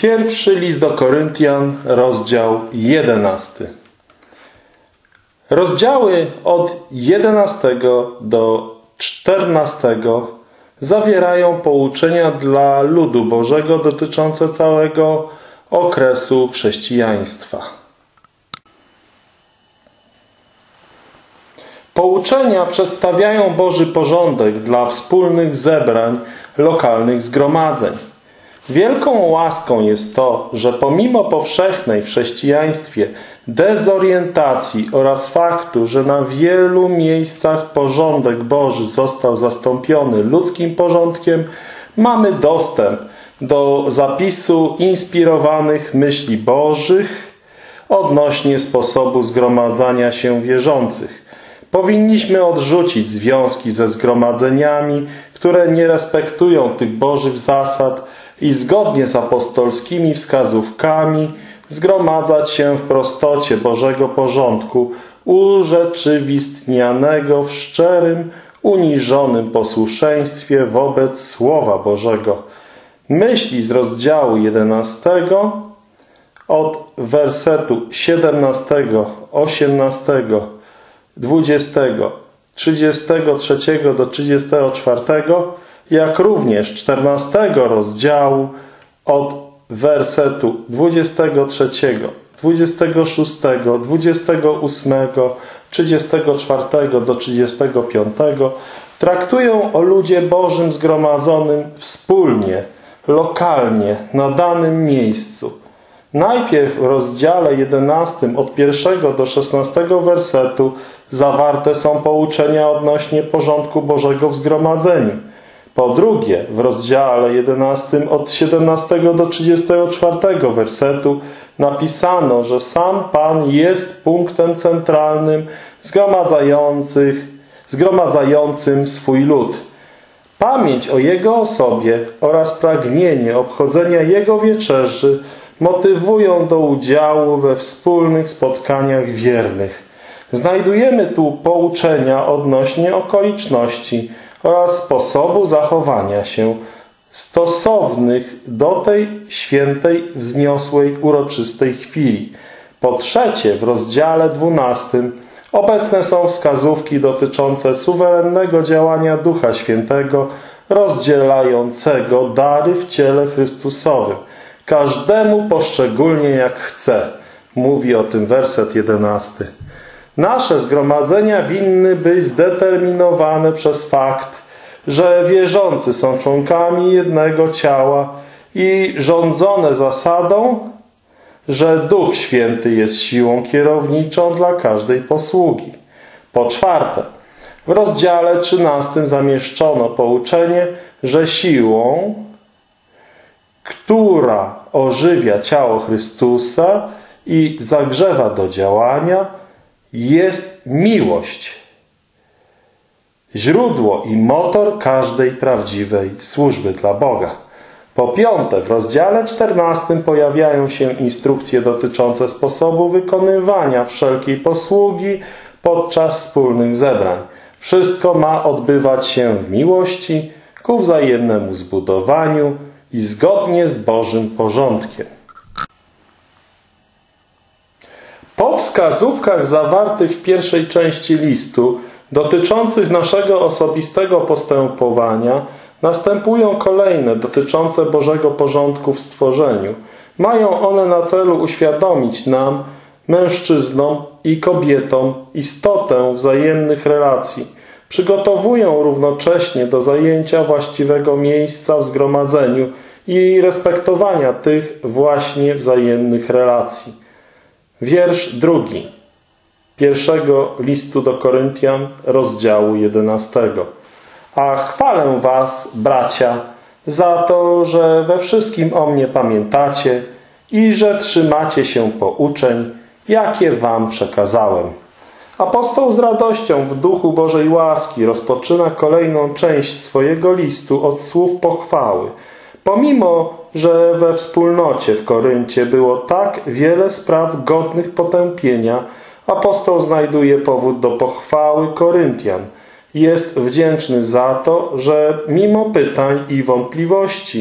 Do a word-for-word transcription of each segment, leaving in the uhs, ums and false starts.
Pierwszy list do Koryntian, rozdział jedenasty. Rozdziały od jedenastego do czternastego zawierają pouczenia dla ludu Bożego dotyczące całego okresu chrześcijaństwa. Pouczenia przedstawiają Boży porządek dla wspólnych zebrań, lokalnych zgromadzeń. Wielką łaską jest to, że pomimo powszechnej w chrześcijaństwie dezorientacji oraz faktu, że na wielu miejscach porządek Boży został zastąpiony ludzkim porządkiem, mamy dostęp do zapisu inspirowanych myśli Bożych odnośnie sposobu zgromadzania się wierzących. Powinniśmy odrzucić związki ze zgromadzeniami, które nie respektują tych Bożych zasad i zgodnie z apostolskimi wskazówkami zgromadzać się w prostocie Bożego porządku, urzeczywistnianego w szczerym, uniżonym posłuszeństwie wobec Słowa Bożego. Myśli z rozdziału jedenastego od wersetu siedemnastego, osiemnastego, dwudziestego, trzydziestego trzeciego do trzydziestego czwartego, jak również czternastego rozdziału od wersetu dwudziestego trzeciego, dwudziestego szóstego, dwudziestego ósmego, trzydziestego czwartego do trzydziestego piątego traktują o ludzie Bożym zgromadzonym wspólnie, lokalnie, na danym miejscu. Najpierw w rozdziale jedenastym od pierwszego do szesnastego wersetu zawarte są pouczenia odnośnie porządku Bożego w zgromadzeniu. Po drugie, w rozdziale jedenastym od siedemnastego do trzydziestego czwartego wersetu napisano, że sam Pan jest punktem centralnym zgromadzających, zgromadzającym swój lud. Pamięć o Jego osobie oraz pragnienie obchodzenia Jego wieczerzy motywują do udziału we wspólnych spotkaniach wiernych. Znajdujemy tu pouczenia odnośnie okoliczności oraz sposobu zachowania się stosownych do tej świętej, wzniosłej, uroczystej chwili. Po trzecie, w rozdziale dwunastym obecne są wskazówki dotyczące suwerennego działania Ducha Świętego rozdzielającego dary w ciele Chrystusowym. Każdemu poszczególnie jak chce. Mówi o tym werset jedenasty. Nasze zgromadzenia winny być zdeterminowane przez fakt, że wierzący są członkami jednego ciała i rządzone zasadą, że Duch Święty jest siłą kierowniczą dla każdej posługi. Po czwarte, w rozdziale trzynastym zamieszczono pouczenie, że siłą, która ożywia ciało Chrystusa i zagrzewa do działania, jest miłość. Źródło i motor każdej prawdziwej służby dla Boga. Po piąte, w rozdziale czternastym pojawiają się instrukcje dotyczące sposobu wykonywania wszelkiej posługi podczas wspólnych zebrań. Wszystko ma odbywać się w miłości, ku wzajemnemu zbudowaniu i zgodnie z Bożym porządkiem. Po wskazówkach zawartych w pierwszej części listu dotyczących naszego osobistego postępowania następują kolejne dotyczące Bożego porządku w stworzeniu. Mają one na celu uświadomić nam, mężczyznom i kobietom, istotę wzajemnych relacji. Przygotowują równocześnie do zajęcia właściwego miejsca w zgromadzeniu i respektowania tych właśnie wzajemnych relacji. Wiersz drugi pierwszego listu do Koryntian, rozdziału jedenastego. A chwalę was, bracia, za to, że we wszystkim o mnie pamiętacie i że trzymacie się pouczeń, jakie wam przekazałem. Apostoł z radością w duchu Bożej łaski rozpoczyna kolejną część swojego listu od słów pochwały. Pomimo, że we wspólnocie w Koryncie było tak wiele spraw godnych potępienia, apostoł znajduje powód do pochwały Koryntian. Jest wdzięczny za to, że mimo pytań i wątpliwości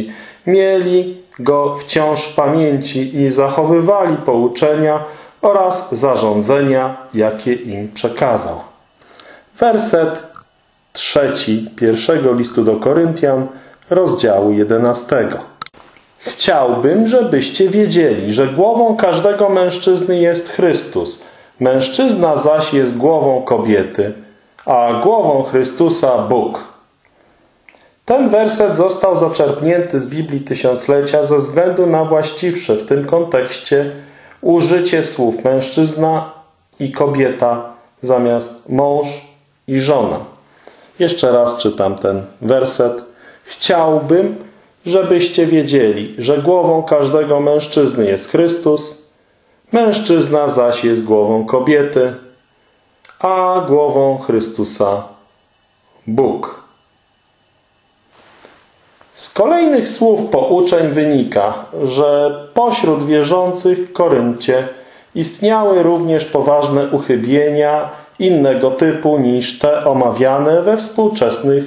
mieli go wciąż w pamięci i zachowywali pouczenia oraz zarządzenia, jakie im przekazał. Werset trzeci pierwszego listu do Koryntian, rozdziału jedenastego. Chciałbym, żebyście wiedzieli, że głową każdego mężczyzny jest Chrystus. Mężczyzna zaś jest głową kobiety, a głową Chrystusa Bóg. Ten werset został zaczerpnięty z Biblii Tysiąclecia ze względu na właściwsze w tym kontekście użycie słów mężczyzna i kobieta zamiast mąż i żona. Jeszcze raz czytam ten werset. Chciałbym, żebyście wiedzieli, że głową każdego mężczyzny jest Chrystus, mężczyzna zaś jest głową kobiety, a głową Chrystusa Bóg. Z kolejnych słów pouczeń wynika, że pośród wierzących w Koryncie istniały również poważne uchybienia innego typu niż te omawiane we współczesnych,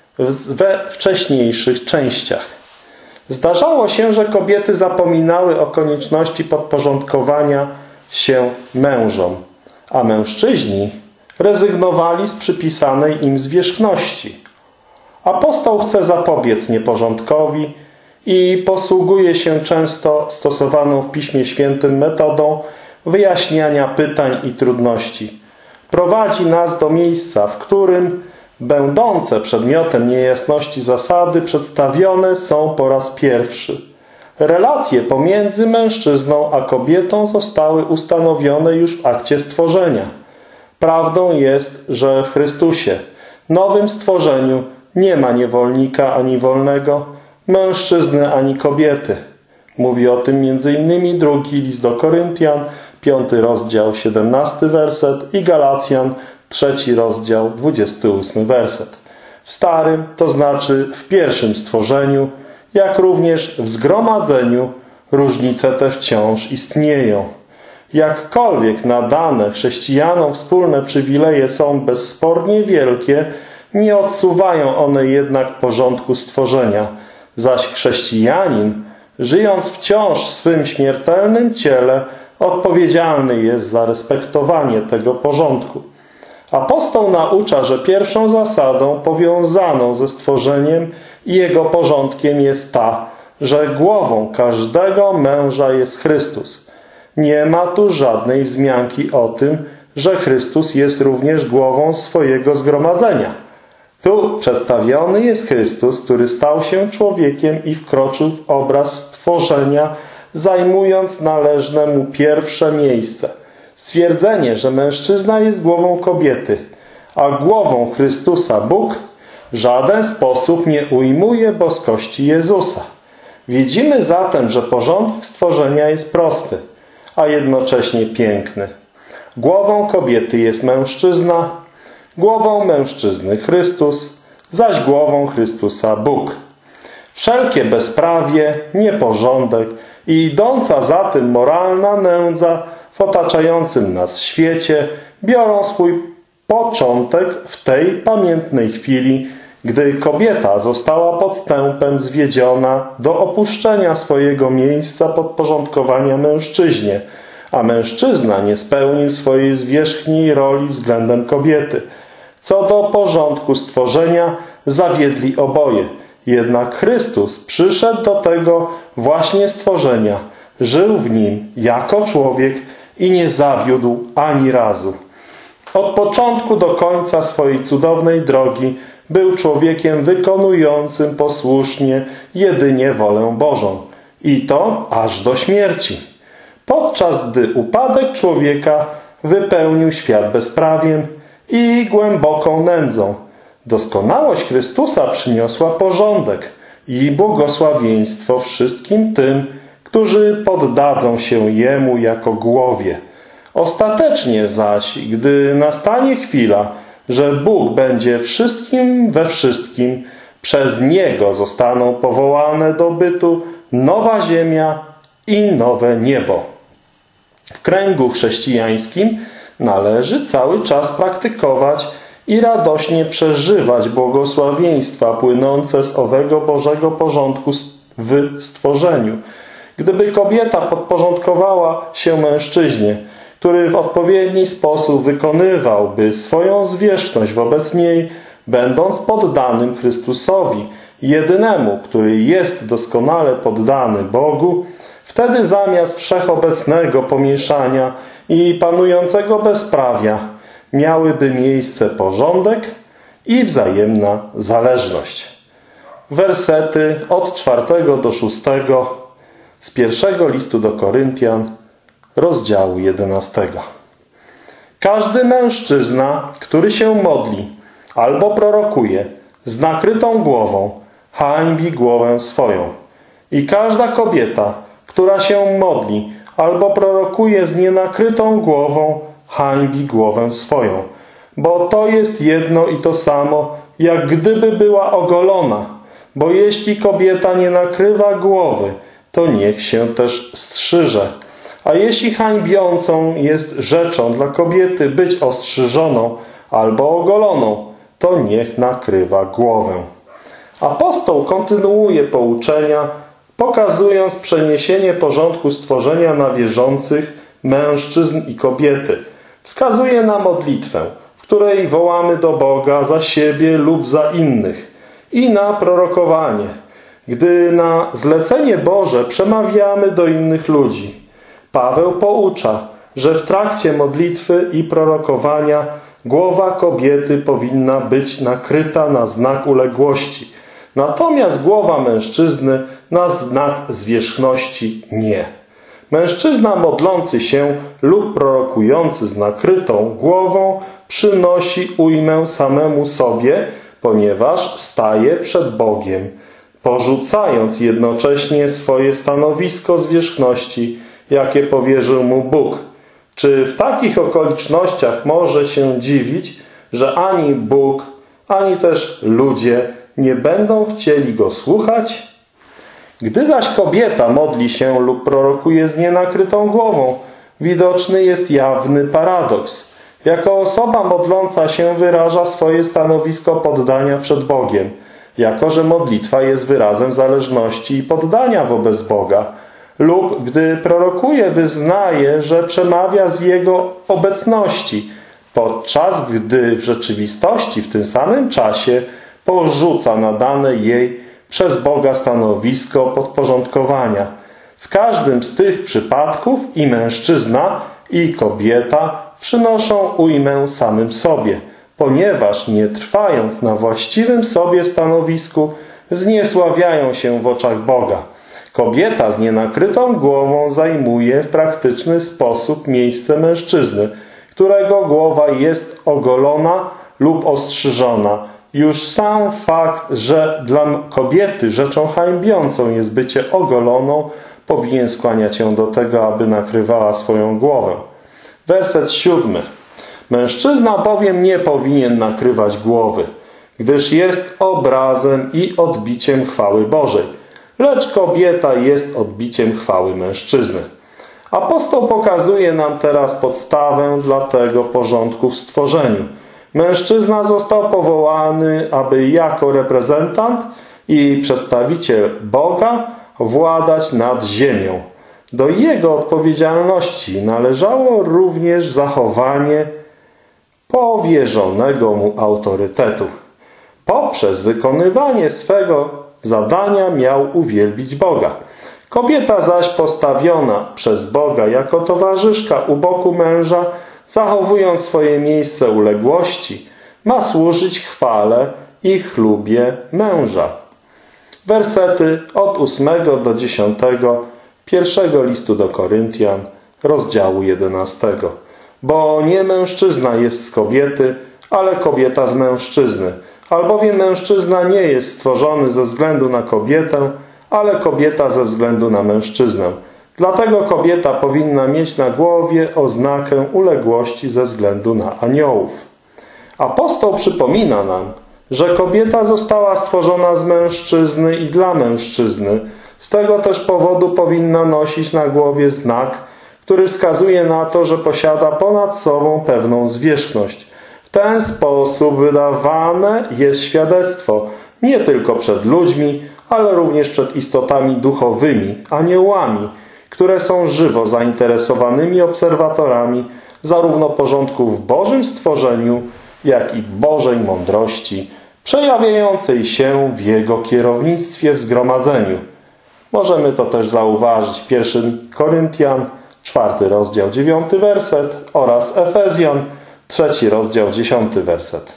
we wcześniejszych częściach. Zdarzało się, że kobiety zapominały o konieczności podporządkowania się mężom, a mężczyźni rezygnowali z przypisanej im zwierzchności. Apostoł chce zapobiec nieporządkowi i posługuje się często stosowaną w Piśmie Świętym metodą wyjaśniania pytań i trudności. Prowadzi nas do miejsca, w którym będące przedmiotem niejasności zasady przedstawione są po raz pierwszy. Relacje pomiędzy mężczyzną a kobietą zostały ustanowione już w akcie stworzenia. Prawdą jest, że w Chrystusie, nowym stworzeniu, nie ma niewolnika ani wolnego, mężczyzny ani kobiety. Mówi o tym między innymi drugi list do Koryntian, piąty rozdział, siedemnasty werset i Galacjan, trzeci rozdział, dwudziesty ósmy werset. W starym, to znaczy w pierwszym stworzeniu, jak również w zgromadzeniu, różnice te wciąż istnieją. Jakkolwiek nadane chrześcijanom wspólne przywileje są bezspornie wielkie, nie odsuwają one jednak porządku stworzenia, zaś chrześcijanin, żyjąc wciąż w swym śmiertelnym ciele, odpowiedzialny jest za respektowanie tego porządku. Apostoł naucza, że pierwszą zasadą powiązaną ze stworzeniem i jego porządkiem jest ta, że głową każdego męża jest Chrystus. Nie ma tu żadnej wzmianki o tym, że Chrystus jest również głową swojego zgromadzenia. Tu przedstawiony jest Chrystus, który stał się człowiekiem i wkroczył w obraz stworzenia, zajmując należne mu pierwsze miejsce. Stwierdzenie, że mężczyzna jest głową kobiety, a głową Chrystusa Bóg, w żaden sposób nie ujmuje boskości Jezusa. Widzimy zatem, że porządek stworzenia jest prosty, a jednocześnie piękny. Głową kobiety jest mężczyzna, głową mężczyzny Chrystus, zaś głową Chrystusa Bóg. Wszelkie bezprawie, nieporządek i idąca za tym moralna nędza w otaczającym nas świecie biorą swój początek w tej pamiętnej chwili, gdy kobieta została podstępem zwiedziona do opuszczenia swojego miejsca podporządkowania mężczyźnie, a mężczyzna nie spełnił swojej zwierzchniej roli względem kobiety. Co do porządku stworzenia zawiedli oboje. Jednak Chrystus przyszedł do tego właśnie stworzenia, żył w nim jako człowiek i nie zawiódł ani razu. Od początku do końca swojej cudownej drogi był człowiekiem wykonującym posłusznie jedynie wolę Bożą. I to aż do śmierci. Podczas gdy upadek człowieka wypełnił świat bezprawiem i głęboką nędzą, doskonałość Chrystusa przyniosła porządek i błogosławieństwo wszystkim tym, którzy poddadzą się Jemu jako głowie. Ostatecznie zaś, gdy nastanie chwila, że Bóg będzie wszystkim we wszystkim, przez Niego zostaną powołane do bytu nowa ziemia i nowe niebo. W kręgu chrześcijańskim należy cały czas praktykować i radośnie przeżywać błogosławieństwa płynące z owego Bożego porządku w stworzeniu. Gdyby kobieta podporządkowała się mężczyźnie, który w odpowiedni sposób wykonywałby swoją zwierzchność wobec niej, będąc poddanym Chrystusowi, jedynemu, który jest doskonale poddany Bogu, wtedy zamiast wszechobecnego pomieszania i panującego bezprawia miałyby miejsce porządek i wzajemna zależność. Wersety od czwartego do szóstego z pierwszego listu do Koryntian, rozdziału jedenastego. Każdy mężczyzna, który się modli albo prorokuje z nakrytą głową, hańbi głowę swoją. I każda kobieta, która się modli albo prorokuje z nienakrytą głową, hańbi głowę swoją. Bo to jest jedno i to samo, jak gdyby była ogolona. Bo jeśli kobieta nie nakrywa głowy, to niech się też strzyże. A jeśli hańbiącą jest rzeczą dla kobiety być ostrzyżoną albo ogoloną, to niech nakrywa głowę. Apostoł kontynuuje pouczenia, pokazując przeniesienie porządku stworzenia na wierzących, mężczyzn i kobiety. Wskazuje na modlitwę, w której wołamy do Boga za siebie lub za innych, i na prorokowanie, gdy na zlecenie Boże przemawiamy do innych ludzi. Paweł poucza, że w trakcie modlitwy i prorokowania głowa kobiety powinna być nakryta na znak uległości, natomiast głowa mężczyzny na znak zwierzchności nie. Mężczyzna modlący się lub prorokujący z nakrytą głową przynosi ujmę samemu sobie, ponieważ staje przed Bogiem, porzucając jednocześnie swoje stanowisko zwierzchności, jakie powierzył mu Bóg. Czy w takich okolicznościach może się dziwić, że ani Bóg, ani też ludzie nie będą chcieli go słuchać? Gdy zaś kobieta modli się lub prorokuje z nienakrytą głową, widoczny jest jawny paradoks. Jako osoba modląca się wyraża swoje stanowisko poddania przed Bogiem, jako że modlitwa jest wyrazem zależności i poddania wobec Boga, lub gdy prorokuje, wyznaje, że przemawia z Jego obecności, podczas gdy w rzeczywistości w tym samym czasie porzuca nadane jej przez Boga stanowisko podporządkowania. W każdym z tych przypadków i mężczyzna, i kobieta przynoszą ujmę samym sobie, ponieważ nie trwając na właściwym sobie stanowisku, zniesławiają się w oczach Boga. Kobieta z nienakrytą głową zajmuje w praktyczny sposób miejsce mężczyzny, którego głowa jest ogolona lub ostrzyżona. Już sam fakt, że dla kobiety rzeczą hańbiącą jest bycie ogoloną, powinien skłaniać ją do tego, aby nakrywała swoją głowę. Werset siódmy. Mężczyzna bowiem nie powinien nakrywać głowy, gdyż jest obrazem i odbiciem chwały Bożej, lecz kobieta jest odbiciem chwały mężczyzny. Apostoł pokazuje nam teraz podstawę dla tego porządku w stworzeniu. Mężczyzna został powołany, aby jako reprezentant i przedstawiciel Boga władać nad ziemią. Do jego odpowiedzialności należało również zachowanie powierzonego mu autorytetu. Poprzez wykonywanie swego zadania miał uwielbić Boga. Kobieta zaś postawiona przez Boga jako towarzyszka u boku męża, zachowując swoje miejsce uległości, ma służyć chwale i chlubie męża. Wersety od ósmego do dziesiątego pierwszego listu do Koryntian, rozdziału jedenastego. Bo nie mężczyzna jest z kobiety, ale kobieta z mężczyzny. Albowiem mężczyzna nie jest stworzony ze względu na kobietę, ale kobieta ze względu na mężczyznę. Dlatego kobieta powinna mieć na głowie oznakę uległości ze względu na aniołów. Apostoł przypomina nam, że kobieta została stworzona z mężczyzny i dla mężczyzny. Z tego też powodu powinna nosić na głowie znak, który wskazuje na to, że posiada ponad sobą pewną zwierzchność. W ten sposób wydawane jest świadectwo nie tylko przed ludźmi, ale również przed istotami duchowymi, aniołami, które są żywo zainteresowanymi obserwatorami zarówno porządku w Bożym stworzeniu, jak i Bożej mądrości, przejawiającej się w Jego kierownictwie w zgromadzeniu. Możemy to też zauważyć w pierwszym Koryntian, czwarty rozdział, dziewiąty werset oraz Efezjan, trzeci rozdział, dziesiąty werset.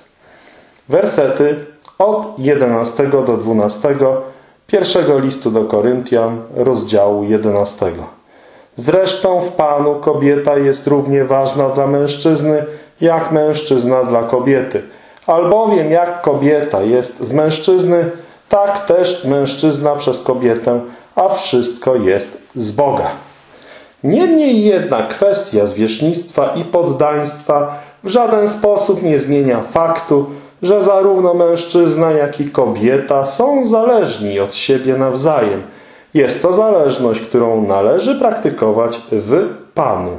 Wersety od jedenastego do dwunastego pierwszego listu do Koryntian, rozdziału jedenastego. Zresztą w Panu kobieta jest równie ważna dla mężczyzny, jak mężczyzna dla kobiety. Albowiem jak kobieta jest z mężczyzny, tak też mężczyzna przez kobietę, a wszystko jest z Boga. Niemniej jednak kwestia zwierzchnictwa i poddaństwa w żaden sposób nie zmienia faktu, że zarówno mężczyzna, jak i kobieta są zależni od siebie nawzajem. Jest to zależność, którą należy praktykować w Panu.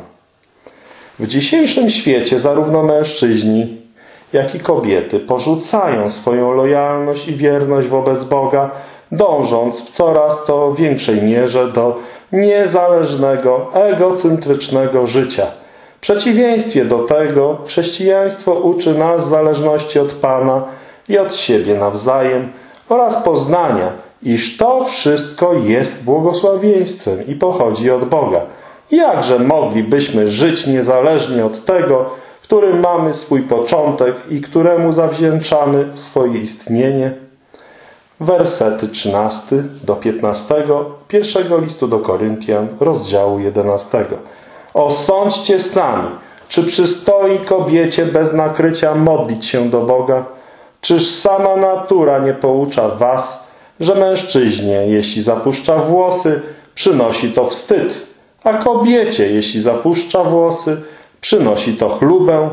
W dzisiejszym świecie zarówno mężczyźni, jak i kobiety porzucają swoją lojalność i wierność wobec Boga, dążąc w coraz to większej mierze do niezależnego, egocentrycznego życia. W przeciwieństwie do tego chrześcijaństwo uczy nas zależności od Pana i od siebie nawzajem oraz poznania, iż to wszystko jest błogosławieństwem i pochodzi od Boga. Jakże moglibyśmy żyć niezależnie od tego, w którym mamy swój początek i któremu zawdzięczamy swoje istnienie? Wersety trzynasty do piętnastego pierwszego listu do Koryntian, rozdziału jedenastego. Osądźcie sami, czy przystoi kobiecie bez nakrycia modlić się do Boga? Czyż sama natura nie poucza was, że mężczyźnie, jeśli zapuszcza włosy, przynosi to wstyd, a kobiecie, jeśli zapuszcza włosy, przynosi to chlubę,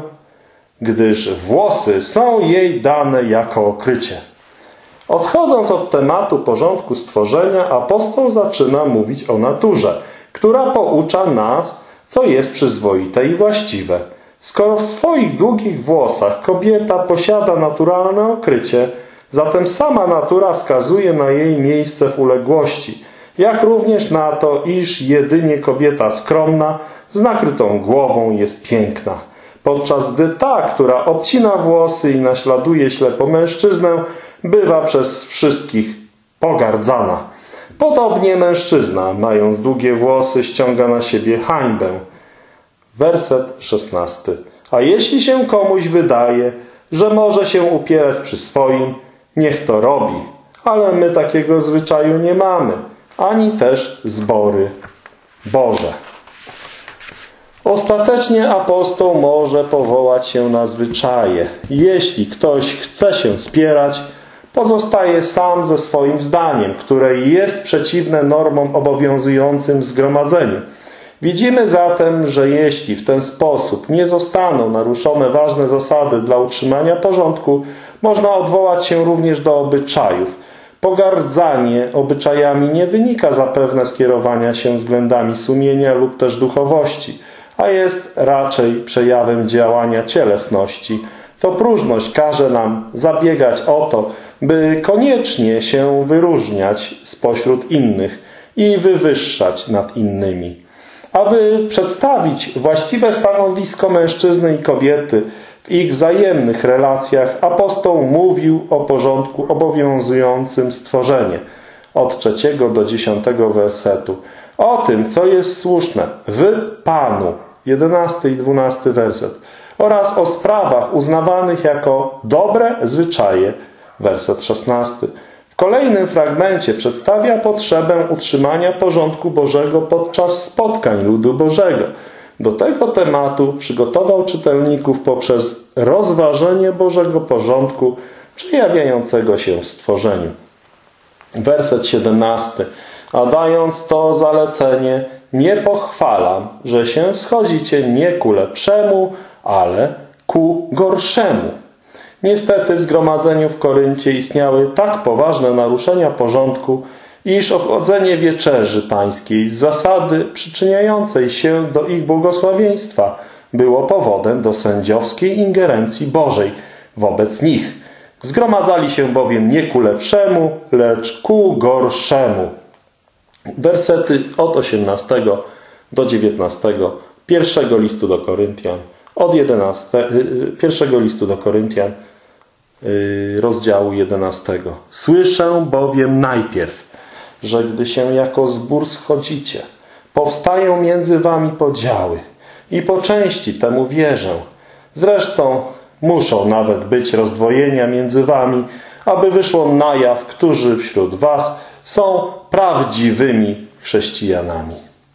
gdyż włosy są jej dane jako okrycie. Odchodząc od tematu porządku stworzenia, apostoł zaczyna mówić o naturze, która poucza nas, co jest przyzwoite i właściwe. Skoro w swoich długich włosach kobieta posiada naturalne okrycie, zatem sama natura wskazuje na jej miejsce w uległości, jak również na to, iż jedynie kobieta skromna, z nakrytą głową jest piękna, podczas gdy ta, która obcina włosy i naśladuje ślepo mężczyznę, bywa przez wszystkich pogardzana. Podobnie mężczyzna, mając długie włosy, ściąga na siebie hańbę. Werset szesnasty. A jeśli się komuś wydaje, że może się upierać przy swoim, niech to robi. Ale my takiego zwyczaju nie mamy, ani też zbory Boże. Ostatecznie apostoł może powołać się na zwyczaje. Jeśli ktoś chce się spierać, pozostaje sam ze swoim zdaniem, które jest przeciwne normom obowiązującym w zgromadzeniu. Widzimy zatem, że jeśli w ten sposób nie zostaną naruszone ważne zasady dla utrzymania porządku, można odwołać się również do obyczajów. Pogardzanie obyczajami nie wynika zapewne z kierowania się względami sumienia lub też duchowości, a jest raczej przejawem działania cielesności. To próżność każe nam zabiegać o to, by koniecznie się wyróżniać spośród innych i wywyższać nad innymi. Aby przedstawić właściwe stanowisko mężczyzny i kobiety w ich wzajemnych relacjach, apostoł mówił o porządku obowiązującym stworzenie. Od trzeciego do dziesiątego wersetu. O tym, co jest słuszne w Panu. jedenasty i dwunasty werset. Oraz o sprawach uznawanych jako dobre zwyczaje. Werset szesnasty. W kolejnym fragmencie przedstawia potrzebę utrzymania porządku Bożego podczas spotkań ludu Bożego. Do tego tematu przygotował czytelników poprzez rozważenie Bożego porządku przejawiającego się w stworzeniu. Werset siedemnasty. A dając to zalecenie, nie pochwalam, że się schodzicie nie ku lepszemu, ale ku gorszemu. Niestety w zgromadzeniu w Koryncie istniały tak poważne naruszenia porządku, iż obchodzenie wieczerzy pańskiej z zasady przyczyniającej się do ich błogosławieństwa było powodem do sędziowskiej ingerencji Bożej wobec nich. Zgromadzali się bowiem nie ku lepszemu, lecz ku gorszemu. Wersety od osiemnastego do dziewiętnastego pierwszego listu do Koryntian, od jedenastego, pierwszego listu do Koryntian, rozdziału jedenastego. Słyszę bowiem najpierw, że gdy się jako zbór schodzicie, powstają między wami podziały i po części temu wierzę. Zresztą muszą nawet być rozdwojenia między wami, aby wyszło na jaw, którzy wśród was są prawdziwymi chrześcijanami.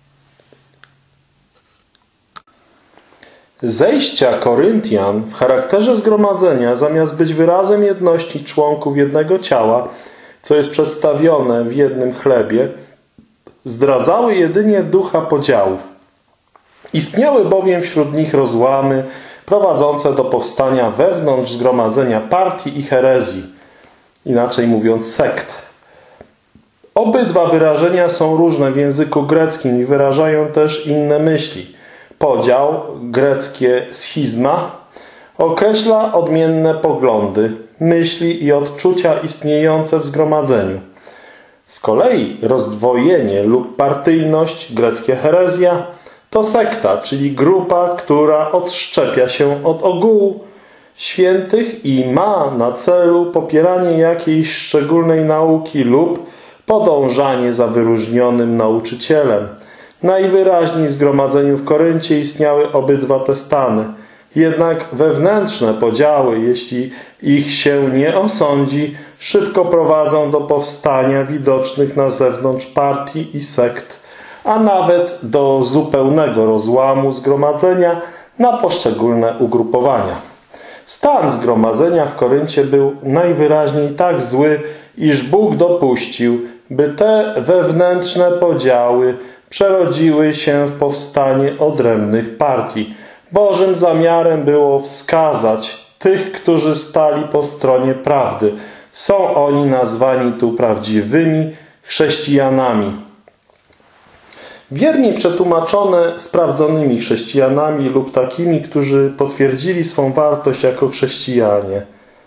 Zejścia Koryntian w charakterze zgromadzenia, zamiast być wyrazem jedności członków jednego ciała, co jest przedstawione w jednym chlebie, zdradzały jedynie ducha podziałów. Istniały bowiem wśród nich rozłamy prowadzące do powstania wewnątrz zgromadzenia partii i herezji, inaczej mówiąc sekt. Obydwa wyrażenia są różne w języku greckim i wyrażają też inne myśli. Podział, greckie schizma, określa odmienne poglądy, myśli i odczucia istniejące w zgromadzeniu. Z kolei rozdwojenie lub partyjność, greckie herezja, to sekta, czyli grupa, która odszczepia się od ogółu świętych i ma na celu popieranie jakiejś szczególnej nauki lub podążanie za wyróżnionym nauczycielem. Najwyraźniej w zgromadzeniu w Koryncie istniały obydwa te stany. Jednak wewnętrzne podziały, jeśli ich się nie osądzi, szybko prowadzą do powstania widocznych na zewnątrz partii i sekt, a nawet do zupełnego rozłamu zgromadzenia na poszczególne ugrupowania. Stan zgromadzenia w Koryncie był najwyraźniej tak zły, iż Bóg dopuścił, by te wewnętrzne podziały przerodziły się w powstanie odrębnych partii. Bożym zamiarem było wskazać tych, którzy stali po stronie prawdy. Są oni nazwani tu prawdziwymi chrześcijanami. Wierni przetłumaczone sprawdzonymi chrześcijanami lub takimi, którzy potwierdzili swą wartość jako chrześcijanie.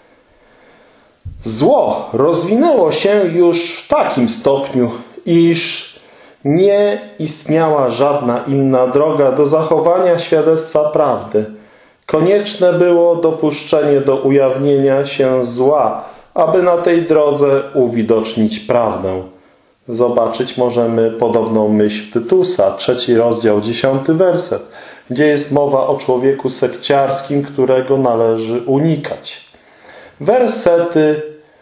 Zło rozwinęło się już w takim stopniu, iż nie istniała żadna inna droga do zachowania świadectwa prawdy. Konieczne było dopuszczenie do ujawnienia się zła, aby na tej drodze uwidocznić prawdę. Zobaczyć możemy podobną myśl w Tytusa, trzeci rozdział, dziesiąty werset, gdzie jest mowa o człowieku sekciarskim, którego należy unikać. Wersety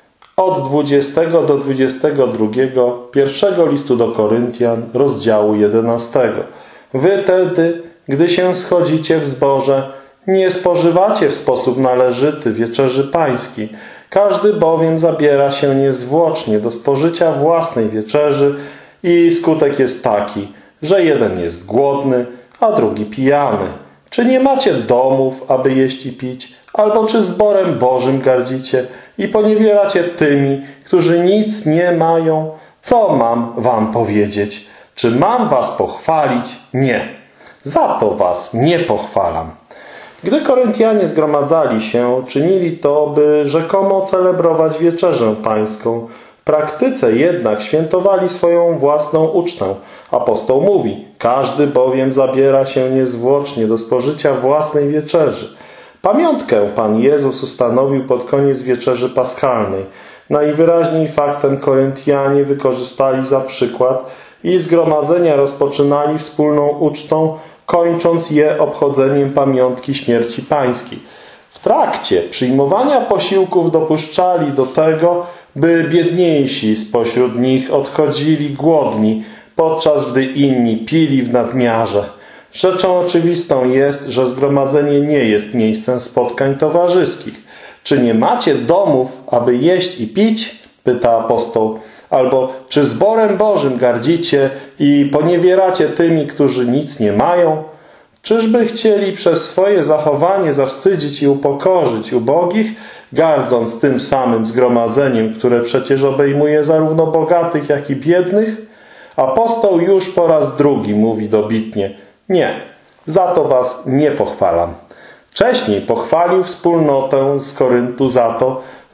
od dwudziestego do dwudziestego drugiego pierwszego listu do Koryntian, rozdziału jedenastego. Wy tedy, gdy się schodzicie w zborze, nie spożywacie w sposób należyty wieczerzy pańskiej. Każdy bowiem zabiera się niezwłocznie do spożycia własnej wieczerzy i skutek jest taki, że jeden jest głodny, a drugi pijany. Czy nie macie domów, aby jeść i pić? Albo czy zborem Bożym gardzicie i poniewieracie tymi, którzy nic nie mają? Co mam wam powiedzieć? Czy mam was pochwalić? Nie. Za to was nie pochwalam. Gdy Koryntianie zgromadzali się, czynili to, by rzekomo celebrować wieczerzę pańską. W praktyce jednak świętowali swoją własną ucztę. Apostoł mówi, każdy bowiem zabiera się niezwłocznie do spożycia własnej wieczerzy. Pamiątkę Pan Jezus ustanowił pod koniec wieczerzy paschalnej. Najwyraźniej faktem Koryntianie wykorzystali za przykład i zgromadzenia rozpoczynali wspólną ucztą, kończąc je obchodzeniem pamiątki śmierci pańskiej. W trakcie przyjmowania posiłków dopuszczali do tego, by biedniejsi spośród nich odchodzili głodni, podczas gdy inni pili w nadmiarze. Rzeczą oczywistą jest, że zgromadzenie nie jest miejscem spotkań towarzyskich. Czy nie macie domów, aby jeść i pić? Pyta apostoł. Albo czy zborem Bożym gardzicie i poniewieracie tymi, którzy nic nie mają? Czyżby chcieli przez swoje zachowanie zawstydzić i upokorzyć ubogich, gardząc tym samym zgromadzeniem, które przecież obejmuje zarówno bogatych, jak i biednych? Apostoł już po raz drugi mówi dobitnie: nie, za to was nie pochwalam. Wcześniej pochwalił wspólnotę z Koryntu za to,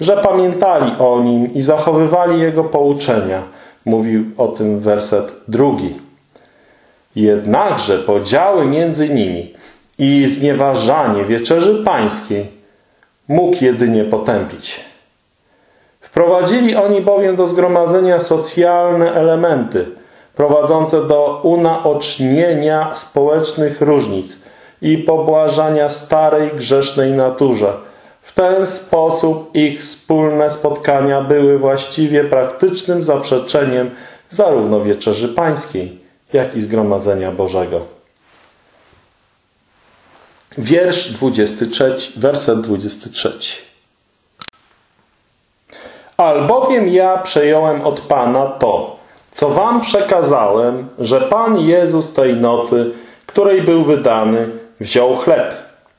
że pamiętali o Nim i zachowywali Jego pouczenia. Mówił o tym werset drugi. Jednakże podziały między nimi i znieważanie wieczerzy pańskiej mógł jedynie potępić. Wprowadzili oni bowiem do zgromadzenia socjalne elementy prowadzące do unaocznienia społecznych różnic i pobłażania starej grzesznej naturze. W ten sposób ich wspólne spotkania były właściwie praktycznym zaprzeczeniem zarówno wieczerzy pańskiej, jak i zgromadzenia Bożego. Wiersz dwudziesty trzeci, werset dwudziesty trzeci. Albowiem ja przejąłem od Pana to, co wam przekazałem, że Pan Jezus tej nocy, której był wydany, wziął chleb.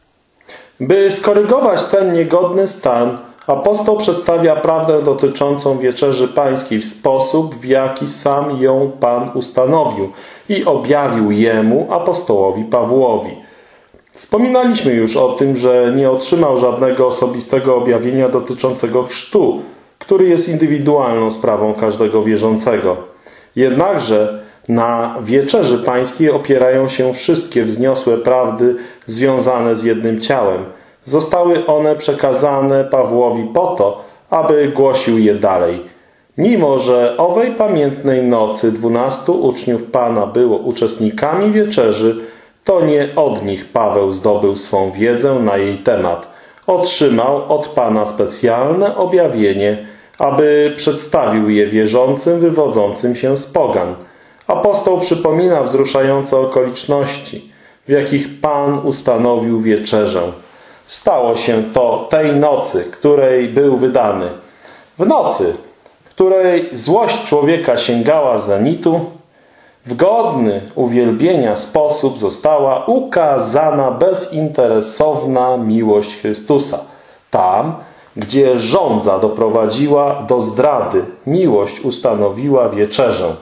By skorygować ten niegodny stan, apostoł przedstawia prawdę dotyczącą wieczerzy pańskiej w sposób, w jaki sam ją Pan ustanowił i objawił jemu, apostołowi Pawłowi. Wspominaliśmy już o tym, że nie otrzymał żadnego osobistego objawienia dotyczącego chrztu, który jest indywidualną sprawą każdego wierzącego. Jednakże na wieczerzy pańskiej opierają się wszystkie wzniosłe prawdy związane z jednym ciałem. Zostały one przekazane Pawłowi po to, aby głosił je dalej. Mimo że owej pamiętnej nocy dwunastu uczniów Pana było uczestnikami wieczerzy, to nie od nich Paweł zdobył swą wiedzę na jej temat. Otrzymał od Pana specjalne objawienie, aby przedstawił je wierzącym wywodzącym się z pogan. Apostoł przypomina wzruszające okoliczności, w jakich Pan ustanowił wieczerzę. Stało się to tej nocy, której był wydany. W nocy, w której złość człowieka sięgała zenitu, w godny uwielbienia sposób została ukazana bezinteresowna miłość Chrystusa. Tam, gdzie żądza doprowadziła do zdrady, miłość ustanowiła wieczerzę.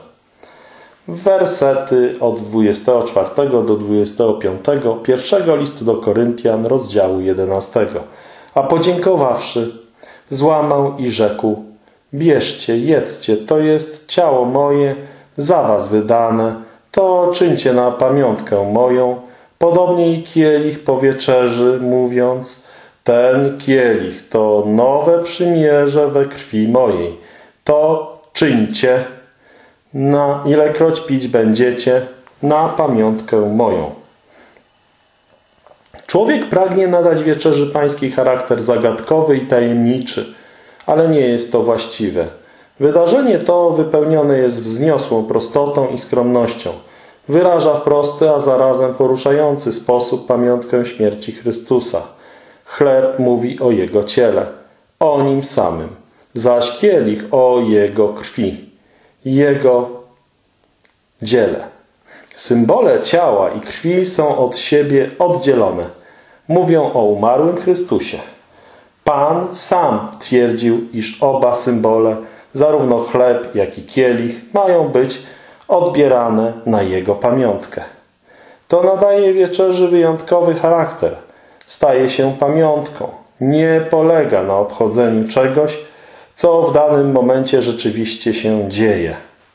Wersety od dwudziestego czwartego do dwudziestego piątego pierwszego listu do Koryntian, rozdziału jedenastego. A podziękowawszy, złamał i rzekł: bierzcie, jedzcie, to jest ciało moje, za was wydane, to czyńcie na pamiątkę moją. Podobnie i kielich po wieczerzy, mówiąc: ten kielich to nowe przymierze we krwi mojej. To czyńcie, na ilekroć pić będziecie, na pamiątkę moją. Człowiek pragnie nadać wieczerzy pańskiej charakter zagadkowy i tajemniczy, ale nie jest to właściwe. Wydarzenie to wypełnione jest wzniosłą prostotą i skromnością. Wyraża w prosty, a zarazem poruszający sposób pamiątkę śmierci Chrystusa. Chleb mówi o Jego ciele, o Nim samym, zaś kielich o Jego krwi, Jego dziele. Symbole ciała i krwi są od siebie oddzielone. Mówią o umarłym Chrystusie. Pan sam twierdził, iż oba symbole, zarówno chleb, jak i kielich, mają być odbierane na Jego pamiątkę. To nadaje wieczerzy wyjątkowy charakter. Staje się pamiątką. Nie polega na obchodzeniu czegoś, co w danym momencie rzeczywiście się dzieje.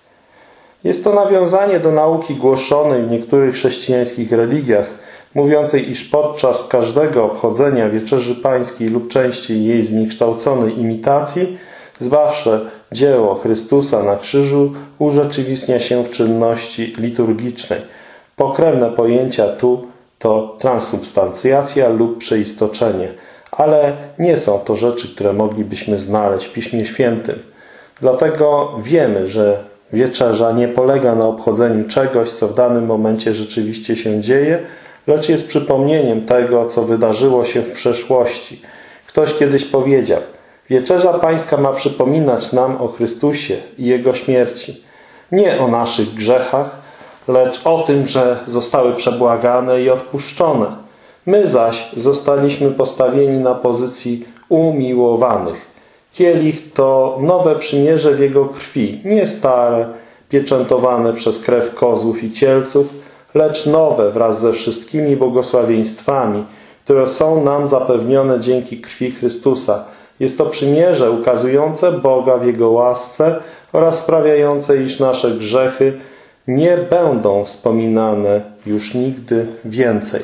Jest to nawiązanie do nauki głoszonej w niektórych chrześcijańskich religiach, mówiącej, iż podczas każdego obchodzenia wieczerzy pańskiej lub częściej jej zniekształconej imitacji, zbawcze dzieło Chrystusa na krzyżu urzeczywistnia się w czynności liturgicznej. Pokrewne pojęcia tu to transubstancjacja lub przeistoczenie, ale nie są to rzeczy, które moglibyśmy znaleźć w Piśmie Świętym. Dlatego wiemy, że wieczerza nie polega na obchodzeniu czegoś, co w danym momencie rzeczywiście się dzieje, lecz jest przypomnieniem tego, co wydarzyło się w przeszłości. Ktoś kiedyś powiedział: wieczerza pańska ma przypominać nam o Chrystusie i Jego śmierci. Nie o naszych grzechach, lecz o tym, że zostały przebłagane i odpuszczone. My zaś zostaliśmy postawieni na pozycji umiłowanych. Kielich to nowe przymierze w Jego krwi, nie stare, pieczętowane przez krew kozłów i cielców, lecz nowe wraz ze wszystkimi błogosławieństwami, które są nam zapewnione dzięki krwi Chrystusa. Jest to przymierze ukazujące Boga w Jego łasce oraz sprawiające, iż nasze grzechy nie będą wspominane już nigdy więcej.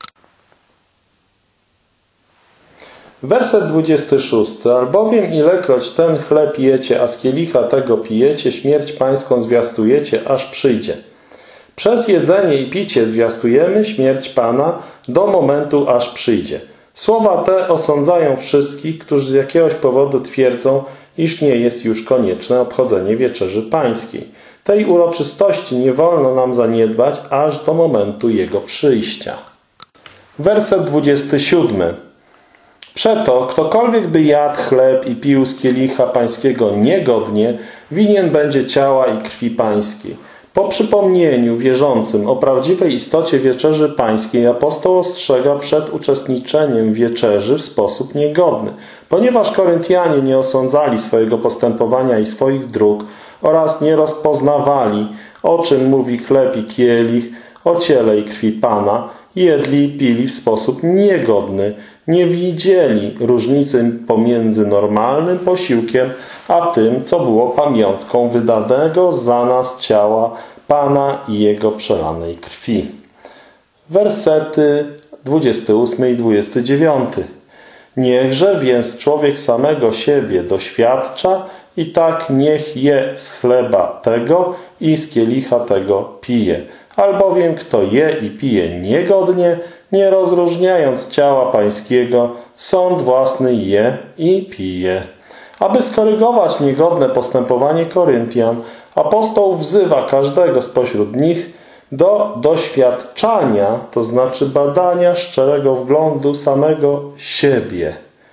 Werset dwudziesty szósty. Albowiem ilekroć ten chleb jecie, a z kielicha tego pijecie, śmierć pańską zwiastujecie, aż przyjdzie. Przez jedzenie i picie zwiastujemy śmierć Pana do momentu, aż przyjdzie. Słowa te osądzają wszystkich, którzy z jakiegoś powodu twierdzą, iż nie jest już konieczne obchodzenie Wieczerzy Pańskiej. Tej uroczystości nie wolno nam zaniedbać aż do momentu Jego przyjścia. Werset dwudziesty siódmy. Przeto ktokolwiek by jadł chleb i pił z kielicha pańskiego niegodnie, winien będzie ciała i krwi pańskiej. Po przypomnieniu wierzącym o prawdziwej istocie Wieczerzy Pańskiej apostoł ostrzega przed uczestniczeniem w wieczerzy w sposób niegodny, ponieważ Koryntianie nie osądzali swojego postępowania i swoich dróg oraz nie rozpoznawali, o czym mówi chleb i kielich, o ciele i krwi Pana, jedli i pili w sposób niegodny, nie widzieli różnicy pomiędzy normalnym posiłkiem a tym, co było pamiątką wydanego za nas ciała Pana i Jego przelanej krwi. Wersety dwudziesty ósmy i dwudziesty dziewiąty. Niechże więc człowiek samego siebie doświadcza i tak niech je z chleba tego i z kielicha tego pije. Albowiem kto je i pije niegodnie, nie rozróżniając ciała pańskiego, sąd własny je i pije. Aby skorygować niegodne postępowanie Koryntian, apostoł wzywa każdego spośród nich do doświadczania, to znaczy badania szczerego wglądu samego siebie.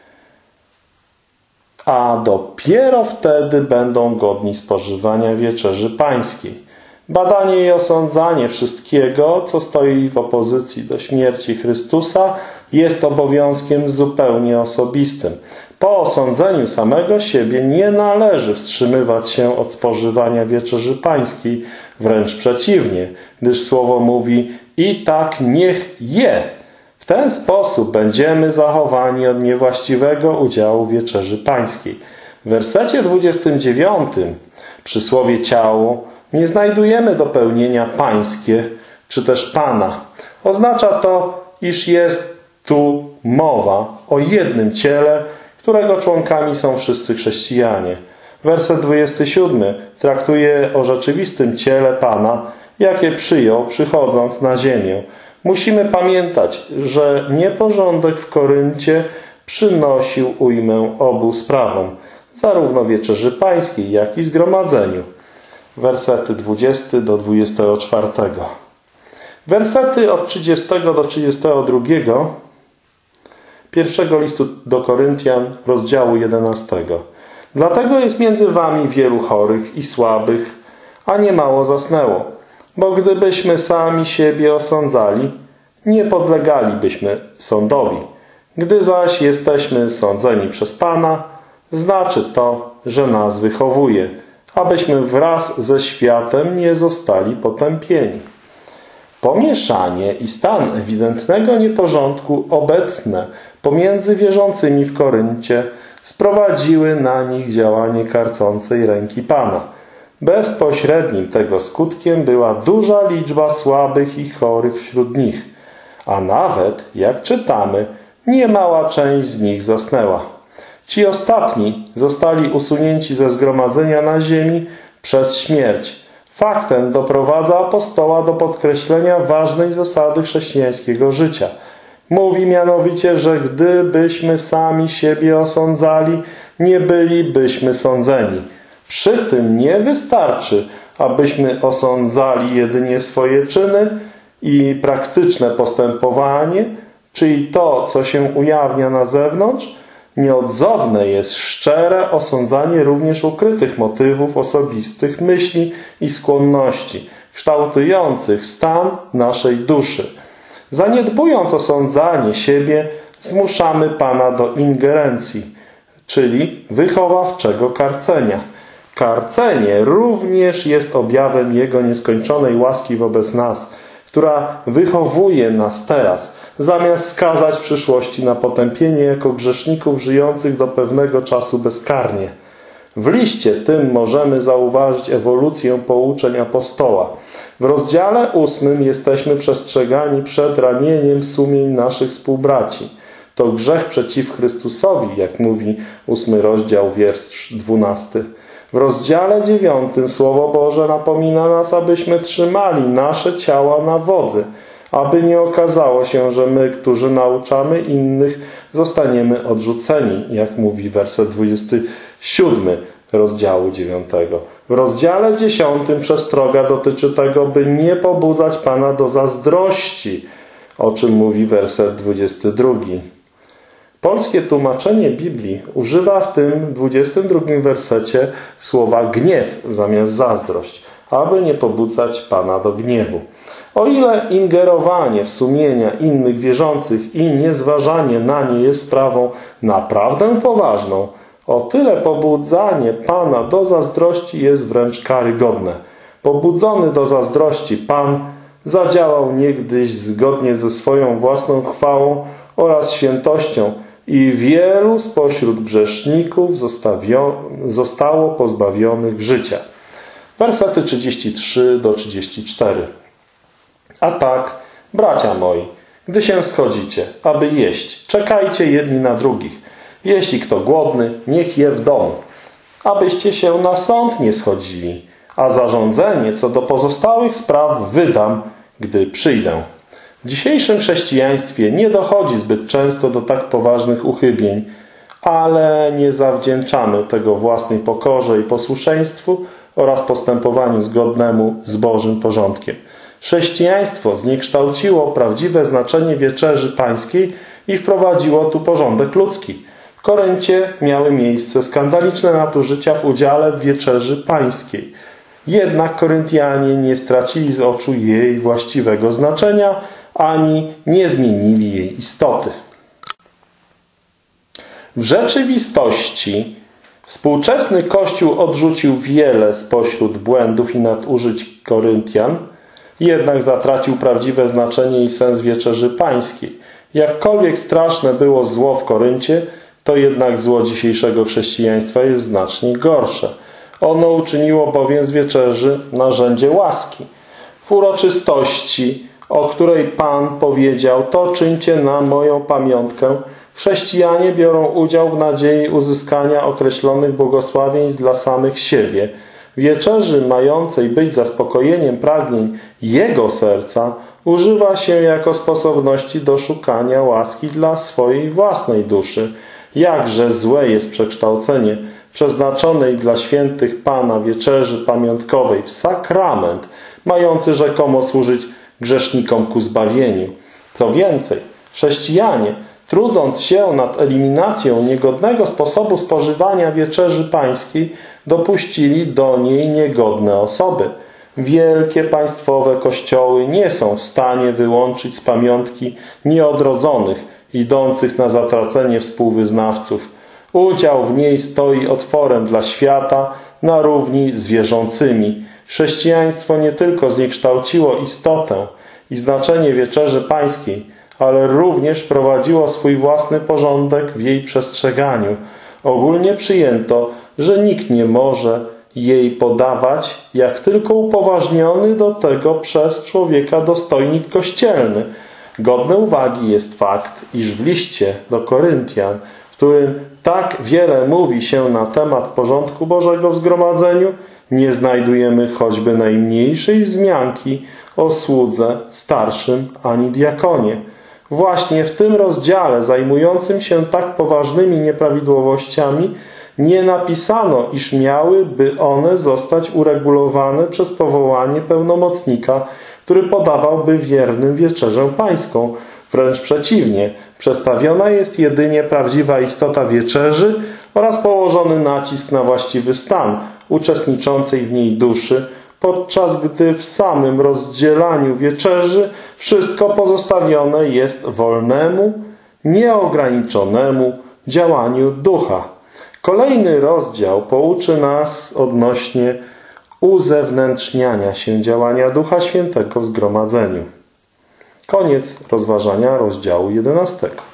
A dopiero wtedy będą godni spożywania Wieczerzy Pańskiej. Badanie i osądzanie wszystkiego, co stoi w opozycji do śmierci Chrystusa, jest obowiązkiem zupełnie osobistym. Po osądzeniu samego siebie nie należy wstrzymywać się od spożywania Wieczerzy Pańskiej, wręcz przeciwnie, gdyż Słowo mówi: i tak niech je. W ten sposób będziemy zachowani od niewłaściwego udziału w Wieczerzy Pańskiej. W wersecie dwudziestym dziewiątym przy słowie ciało nie znajdujemy dopełnienia pańskie, czy też Pana. Oznacza to, iż jest tu mowa o jednym ciele, którego członkami są wszyscy chrześcijanie. Werset dwudziesty siódmy traktuje o rzeczywistym ciele Pana, jakie przyjął, przychodząc na ziemię. Musimy pamiętać, że nieporządek w Koryncie przynosił ujmę obu sprawom, zarówno Wieczerzy Pańskiej, jak i zgromadzeniu. Wersety dwudziesty do dwudziestego czwartego. Wersety od trzydziestego do trzydziestego drugiego pierwszego listu do Koryntian, rozdziału jedenastego. Dlatego jest między wami wielu chorych i słabych, a niemało zasnęło. Bo gdybyśmy sami siebie osądzali, nie podlegalibyśmy sądowi. Gdy zaś jesteśmy sądzeni przez Pana, znaczy to, że nas wychowuje, abyśmy wraz ze światem nie zostali potępieni. Pomieszanie i stan ewidentnego nieporządku obecne pomiędzy wierzącymi w Koryncie sprowadziły na nich działanie karcącej ręki Pana. Bezpośrednim tego skutkiem była duża liczba słabych i chorych wśród nich, a nawet, jak czytamy, niemała część z nich zasnęła. Ci ostatni zostali usunięci ze zgromadzenia na ziemi przez śmierć. Fakt ten doprowadza apostoła do podkreślenia ważnej zasady chrześcijańskiego życia. Mówi mianowicie, że gdybyśmy sami siebie osądzali, nie bylibyśmy sądzeni. Przy tym nie wystarczy, abyśmy osądzali jedynie swoje czyny i praktyczne postępowanie, czyli to, co się ujawnia na zewnątrz. Nieodzowne jest szczere osądzanie również ukrytych motywów osobistych, myśli i skłonności, kształtujących stan naszej duszy. Zaniedbując osądzanie siebie, zmuszamy Pana do ingerencji, czyli wychowawczego karcenia. Karcenie również jest objawem Jego nieskończonej łaski wobec nas, która wychowuje nas teraz, zamiast skazać w przyszłości na potępienie jako grzeszników żyjących do pewnego czasu bezkarnie. W liście tym możemy zauważyć ewolucję pouczeń apostoła. W rozdziale ósmym jesteśmy przestrzegani przed ranieniem sumień naszych współbraci. To grzech przeciw Chrystusowi, jak mówi ósmy rozdział, wiersz dwunasty. W rozdziale dziewiątym Słowo Boże napomina nas, abyśmy trzymali nasze ciała na wodzy, aby nie okazało się, że my, którzy nauczamy innych, zostaniemy odrzuceni, jak mówi werset dwudziesty siódmy rozdziału dziewiątego. W rozdziale dziesiątym przestroga dotyczy tego, by nie pobudzać Pana do zazdrości, o czym mówi werset dwudziesty drugi. Polskie tłumaczenie Biblii używa w tym dwudziestym drugim wersecie słowa gniew zamiast zazdrość, aby nie pobudzać Pana do gniewu. O ile ingerowanie w sumienia innych wierzących i niezważanie na nie jest sprawą naprawdę poważną, o tyle pobudzanie Pana do zazdrości jest wręcz karygodne. Pobudzony do zazdrości Pan zadziałał niegdyś zgodnie ze swoją własną chwałą oraz świętością i wielu spośród grzeszników zostało pozbawionych życia. Wersety trzydziesty trzeci do trzydziestego czwartego. A tak, bracia moi, gdy się schodzicie, aby jeść, czekajcie jedni na drugich. Jeśli kto głodny, niech je w domu, abyście się na sąd nie schodzili, a zarządzenie co do pozostałych spraw wydam, gdy przyjdę. W dzisiejszym chrześcijaństwie nie dochodzi zbyt często do tak poważnych uchybień, ale nie zawdzięczamy tego własnej pokorze i posłuszeństwu oraz postępowaniu zgodnemu z Bożym porządkiem. Chrześcijaństwo zniekształciło prawdziwe znaczenie wieczerzy pańskiej i wprowadziło tu porządek ludzki. W Koryncie miały miejsce skandaliczne nadużycia w udziale w wieczerzy pańskiej. Jednak Koryntianie nie stracili z oczu jej właściwego znaczenia, ani nie zmienili jej istoty. W rzeczywistości współczesny Kościół odrzucił wiele spośród błędów i nadużyć Koryntian, jednak zatracił prawdziwe znaczenie i sens wieczerzy pańskiej. Jakkolwiek straszne było zło w Koryncie, to jednak zło dzisiejszego chrześcijaństwa jest znacznie gorsze. Ono uczyniło bowiem z wieczerzy narzędzie łaski. W uroczystości, o której Pan powiedział, to czyńcie na moją pamiątkę, chrześcijanie biorą udział w nadziei uzyskania określonych błogosławieństw dla samych siebie. Wieczerzy mającej być zaspokojeniem pragnień Jego serca używa się jako sposobności do szukania łaski dla swojej własnej duszy. Jakże złe jest przekształcenie przeznaczonej dla świętych Pana wieczerzy pamiątkowej w sakrament, mający rzekomo służyć grzesznikom ku zbawieniu. Co więcej, chrześcijanie, trudząc się nad eliminacją niegodnego sposobu spożywania wieczerzy pańskiej, dopuścili do niej niegodne osoby. Wielkie państwowe kościoły nie są w stanie wyłączyć z pamiątki nieodrodzonych, idących na zatracenie współwyznawców. Udział w niej stoi otworem dla świata na równi z wierzącymi. Chrześcijaństwo nie tylko zniekształciło istotę i znaczenie wieczerzy pańskiej, ale również wprowadziło swój własny porządek w jej przestrzeganiu. Ogólnie przyjęto, że nikt nie może jej podawać, jak tylko upoważniony do tego przez człowieka dostojnik kościelny. Godny uwagi jest fakt, iż w liście do Koryntian, w którym tak wiele mówi się na temat porządku Bożego w zgromadzeniu, nie znajdujemy choćby najmniejszej wzmianki o słudze, starszym ani diakonie. Właśnie w tym rozdziale zajmującym się tak poważnymi nieprawidłowościami nie napisano, iż miałyby one zostać uregulowane przez powołanie pełnomocnika, który podawałby wiernym wieczerzę pańską. Wręcz przeciwnie, przedstawiona jest jedynie prawdziwa istota wieczerzy oraz położony nacisk na właściwy stan uczestniczącej w niej duszy, podczas gdy w samym rozdzielaniu wieczerzy wszystko pozostawione jest wolnemu, nieograniczonemu działaniu ducha. Kolejny rozdział pouczy nas odnośnie uzewnętrzniania się działania Ducha Świętego w zgromadzeniu. Koniec rozważania rozdziału jedenastego.